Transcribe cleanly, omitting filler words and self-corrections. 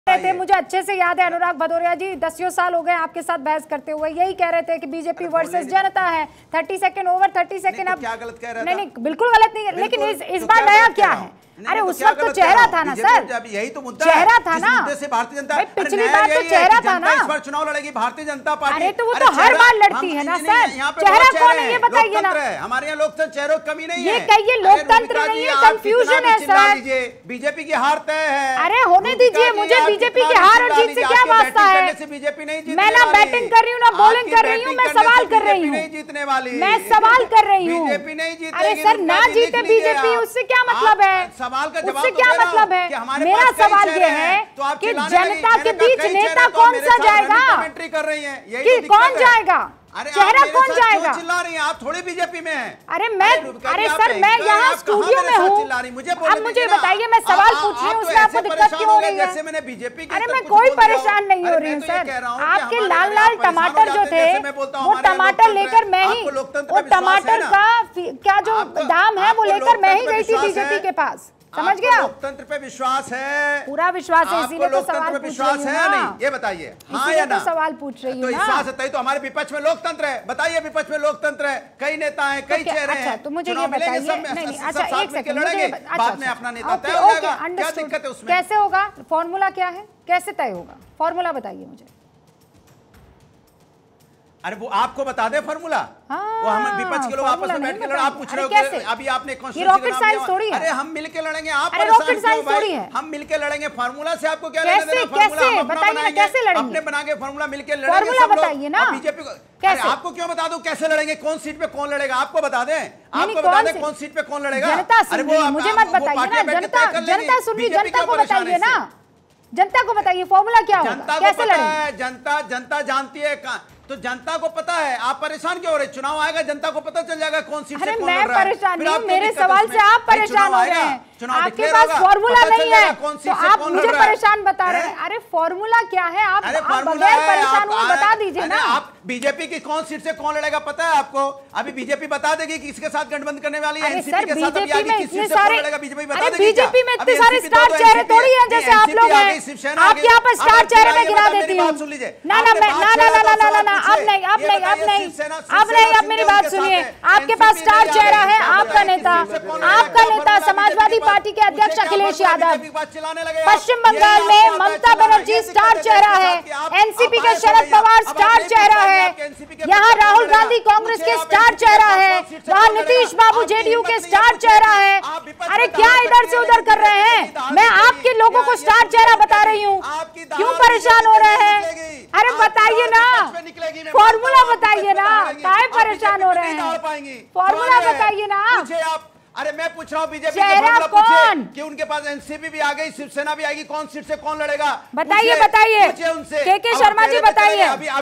थे, मुझे अच्छे से याद है अनुराग भदौरिया जी 10 साल हो गए आपके साथ बहस करते हुए, यही कह रहे थे कि बीजेपी वर्सेस जनता है। 30 सेकंड ओवर 30 सेकंड। अब क्या गलत कह रहा था? नहीं बिल्कुल गलत नहीं, लेकिन इस बार नया क्या है? अरे उस वक्त तो चेहरा था ना सर, यही तो मुद्दा चेहरा था ना। भारतीय जनता पिछली बार तो चेहरा था ना। इस बार चुनाव लड़ेगी भारतीय जनता पार्टी। अरे तो वो तो हर बार लड़ती है ना सर, चेहरा कौन है ये बताइए ना। हमारे यहाँ लोकतंत्र चेहरों की कमी नहीं है। ये कहिए लोकतंत्र नहीं है, कंफ्यूजन है सर। बीजेपी की हार तय है। अरे होने दीजिए, मुझे बीजेपी की हार और जीत से क्या वास्ता है? बीजेपी नहीं, मैं ना बैटिंग कर रही हूँ ना बॉलिंग कर रही हूँ, मैं सवाल कर रही हूँ, जीतने वाली मैं सवाल कर रही हूँ। बीजेपी नहीं जीतेगी। अरे सर ना जीते बीजेपी, उससे क्या मतलब है? सवाल का जवाब उससे क्या मतलब है? मेरा सवाल ये है कि जनता के बीच नेता कौन सा जाएगा? कर रही है कि कौन जाएगा? चेहरा कौन जाएगा? चिल्ला रही हैं आप, थोड़ी बीजेपी में हैं। अरे सर मैं यहाँ स्टूडियो में हूँ, अब मुझे बताइए, मैं सवाल पूछ रही हूँ, उसमें आपको दिक्कत क्यों हो रही है? जैसे मैंने बीजेपी की, अरे मैं कोई परेशान नहीं हो रही हूँ सर। आपके लाल लाल टमाटर जो थे वो टमाटर लेकर मैं ही, वो टमाटर का क्या जो दाम है वो लेकर मैं ही गई थी बीजेपी के पास, समझ गया? लोकतंत्र पे विश्वास है? पूरा विश्वास है, इसीलिए तो सवाल पूछ रही हूं ना। नहीं ये बताइए, हाँ या ना? तो सवाल पूछ रही हूं तो ना। विश्वास है तो हमारे विपक्ष में लोकतंत्र है। बताइए विपक्ष में लोकतंत्र है, कई नेता हैं, कई चेहरे हैं। अच्छा तो मुझे ये बताइए, नहीं अच्छा एक सेकंड, बाद में अपना नेता तय हो जाएगा, क्या दिक्कत है उसमें? कैसे होगा? फॉर्मूला क्या है, कैसे तय होगा? फॉर्मूला बताइए मुझे। अरे वो आपको बता दे फॉर्मूला। वो हम विपक्ष के लोग आपस में बैठ के लड़, आप पूछ रहे हो कि अभी आपने रॉकेट साइंस थोड़ी है। अरे हम मिलके लड़ेंगे, आप रॉकेट साइंस थोड़ी है, हम मिलके लड़ेंगे। फॉर्मूला से आपको क्या लेना देना? कैसे बताइए ना, कैसे लड़ेंगे? अपने बना के फॉर्मूला मिलके लड़ेंगे। फॉर्मूला बताइए ना बीजेपी को। कैसे? आपको क्यों बता दूं कैसे लड़ेंगे, कौन सीट पे कौन लड़ेगा? आपको बता दें, आपको बता दें कौन सीट पे कौन लड़ेगा। जनता सुन रही है, मुझे मत बताइए ना। जनता सुन रही, जनता को बताइए ना, जनता को बताइए फॉर्मूला क्या होगा, कैसे लड़ेंगे? जनता जानती है, तो जनता को पता है। आप परेशान क्यों हो रहे? चुनाव आएगा, जनता को पता चल जाएगा कौन सीट से कौन लड़ रहा है। मैं परेशान नहीं हूं, मेरे सवाल से आप परेशान हो रहे हैं। आपके पास फॉर्मूला नहीं है तो आप मुझे परेशान बता रहे हैं। अरे फॉर्मूला क्या है? आप बगैर परेशान हुए बता दीजिए ना। आप बीजेपी की कौन सीट से कौन लड़ेगा पता है आपको? अभी बीजेपी बता देगी कि इसके साथ गठबंधन करने वाली है, एनसीपी के साथ। अभी आगे किस सीट से कौन लड़ेगा बीजेपी बता देगी। बीजेपी में इतने सारे स्टार चेहरे थोड़ी हैं जैसे आप लोग हैं। आपके यहाँ पर स्टार चेहरे में गिरा देती हूँ। सुन लीजिए ना ना ना ना, अब नहीं अब नहीं अब नहीं अब नहीं, अब मेरी बात सुनिए। आपके पास स्टार चेहरा है, आपका नेता समाजवादी पार्टी के अध्यक्ष अखिलेश यादव। पश्चिम बंगाल में ममता बनर्जी स्टार चेहरा है, एनसीपी के शरद पवार स्टार चेहरा है, यहाँ राहुल गांधी कांग्रेस के स्टार चेहरा है, वहाँ नीतीश बाबू जेडीयू के स्टार चेहरा है। अरे क्या इधर से उधर कर रहे हैं? मैं आपके लोगों को स्टार चेहरा बता रही हूँ, क्यों परेशान हो रहे हैं? अरे बताइए ना, फॉर्मूला बताइए ना, काहे परेशान हो रहे हैं? फॉर्मूला बताइए ना। अरे मैं पूछ रहा हूँ बीजेपी चेहरा कौन? कि उनके पास एनसीपी भी आ गई, शिवसेना भी आएगी, कौन सीट से कौन लड़ेगा? बताइए के शर्मा जी बताइए।